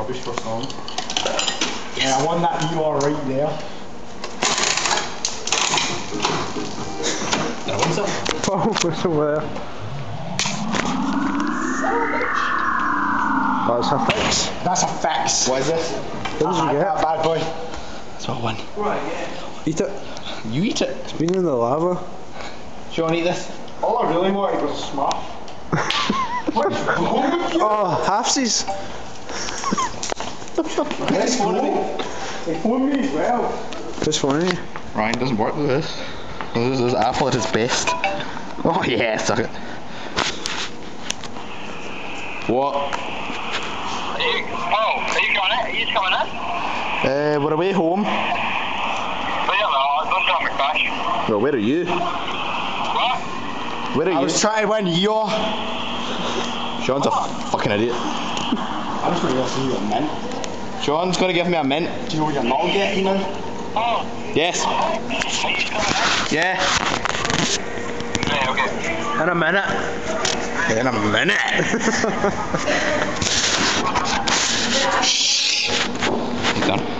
push for song. And I want that you are right there. Did I win some? Oh, what's over there? That's a fix. That's a fix. What is this? What did you get? That bad boy. That's what I won. Eat it. You eat it. It's been in the lava. Do you want to eat this? All I really wanted was a Smurf. What is wrong with you? Oh, halfsies. Nice phone. They phoned me as well. Who's phoning you? Ryan doesn't work with this. This is Apple at its best. Oh yeah, suck it. What? Are you coming in? Are you coming in? We're away home. But yeah, no, don't tell me crash. Well, where are you? What? Where are I you? was trying to win you. Sean's a fucking idiot. I'm just going to give you a mint. Sean's gonna give me a mint. Do you know what you're not getting now? Oh, Yes. are you coming Yeah. in? Yeah, okay. In a minute. In a minute. He's done.